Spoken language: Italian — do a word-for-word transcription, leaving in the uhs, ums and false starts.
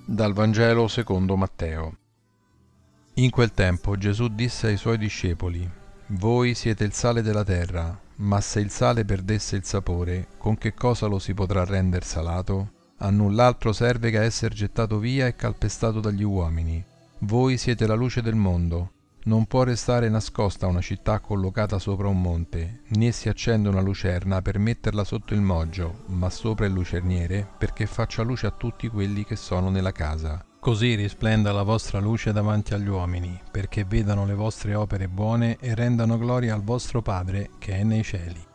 Dal Vangelo secondo Matteo. In quel tempo Gesù disse ai suoi discepoli: Voi siete il sale della terra, ma se il sale perdesse il sapore, con che cosa lo si potrà render salato? A null'altro serve che a essere gettato via e calpestato dagli uomini. Voi siete la luce del mondo. Non può restare nascosta una città collocata sopra un monte, né si accende una lucerna per metterla sotto il moggio, ma sopra il lucerniere, perché faccia luce a tutti quelli che sono nella casa. Così risplenda la vostra luce davanti agli uomini, perché vedano le vostre opere buone e rendano gloria al vostro Padre che è nei cieli.